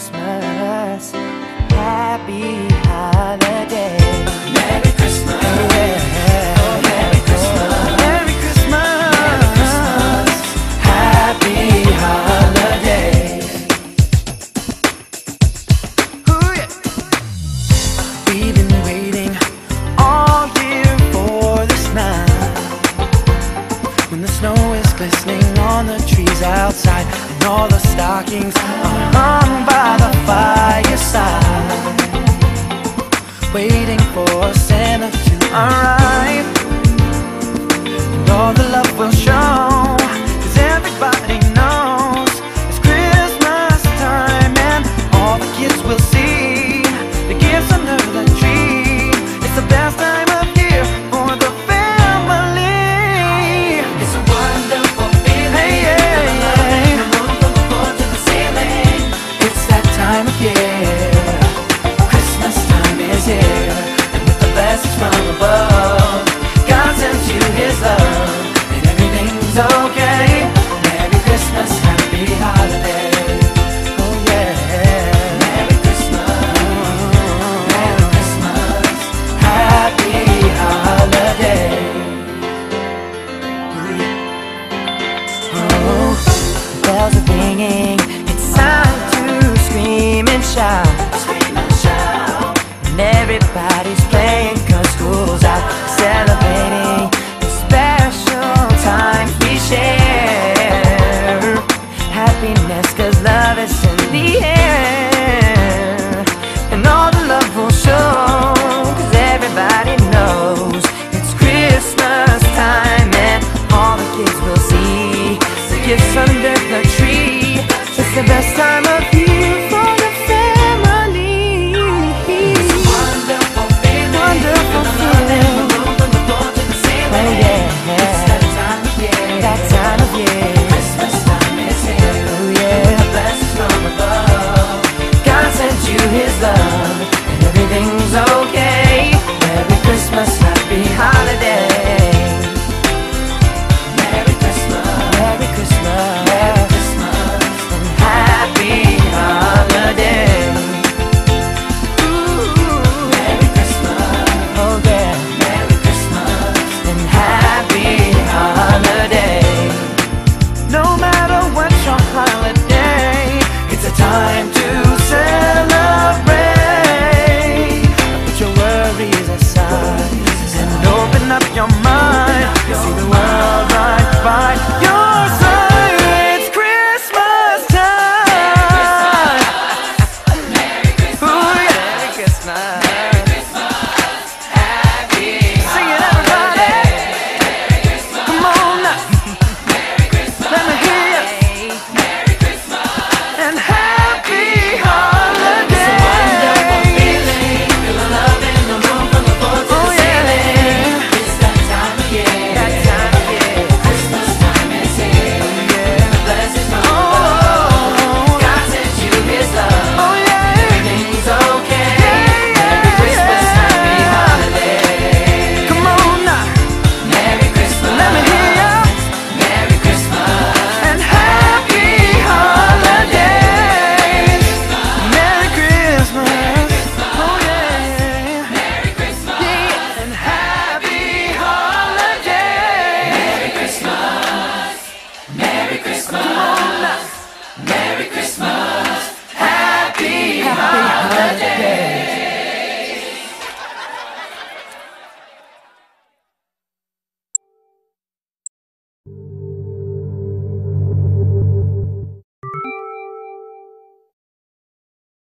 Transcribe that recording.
Christmas, happy holiday. Merry Christmas, Yeah. oh Merry Christmas, Merry Christmas, Merry Christmas, happy holiday. Ooh, yeah. We've been waiting all year for this night, when the snow is glistening on the trees outside, and all the stockings are hung by the fireside, waiting for Santa to arrive, and all the love will show, 'cause everybody knows it's Christmas time, and all the kids will see the gifts under the tree. It's the best time of year for the family. It's a wonderful feeling. Hey, yeah, yeah. The moon from the floor to the ceiling. It's that time of year. Christmas time is here, and with the blessings from above, God sends you His love, and everything's okay. Merry Christmas, happy holiday. Oh yeah. Merry Christmas, Merry Christmas, Happy holiday. Oh, the bells are ringing. It's time to scream and shout. scream and shout. And everybody's playing 'cause school's out, celebrating the special times we share. Happiness 'cause love is in the air, and all the love will show, 'cause everybody knows it's Christmas time, and all the kids will see the gifts under the tree. It's the best time of year for the family. Wonderful feeling. Wonderful The love in the feeling. room from the floor to the ceiling. Oh yeah. It's that time of year. That time of year. Christmas time is here. Oh yeah. The blessings from above. God sent you His love, and everything's okay. Merry Christmas, happy holiday. Merry Christmas, Merry Christmas, Merry Christmas, and happy holiday. Ooh, Merry Christmas, oh yeah, Merry Christmas, and happy holiday. No matter what your holiday, it's a time to celebrate. Put your worries aside and open up your mind. See the world right by your side. It's Christmas time. Merry Christmas, Ooh, yeah. Merry Christmas. Merry Christmas, happy Sing it, everybody. Come on now. Merry Christmas, Let me hear you. Merry Christmas. And happy holiday. Feeling, feel the love in the room from the floor to the Oh, yeah. ceiling. It's that time of year. That time of year. Christmas time is here. Yeah. The blessings from above. Oh, God sent you His love. oh yeah. Everything's okay. Yeah, Merry Christmas, yeah. happy holiday. Come on now. Merry Christmas. Let me hear ya. Merry Christmas. And happy holidays. Merry Christmas. Oh yeah. Merry Christmas. Yeah. And happy holidays. Merry Christmas. Merry Christmas.